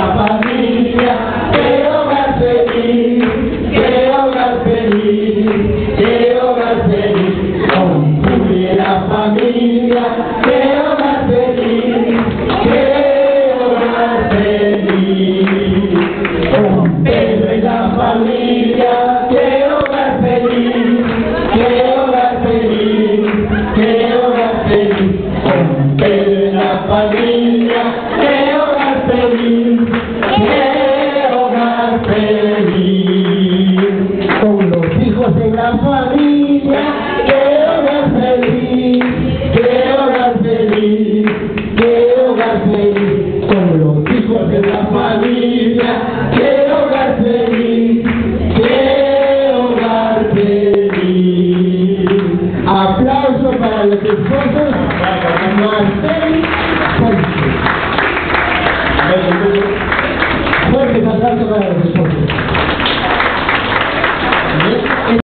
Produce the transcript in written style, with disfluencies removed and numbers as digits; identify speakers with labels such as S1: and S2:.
S1: la familia, qué hogar feliz, qué hogar feliz, qué hogar feliz, con Julio y la familia, qué hogar feliz, qué hogar feliz, con Pedro y la familia, qué hogar feliz, qué hogar feliz, qué hogar feliz, con Pedro y la familia, qué hogar feliz, qué hogar feliz, con los hijos de la familia, qué hogar feliz, qué hogar feliz, qué hogar feliz, con los hijos de la familia.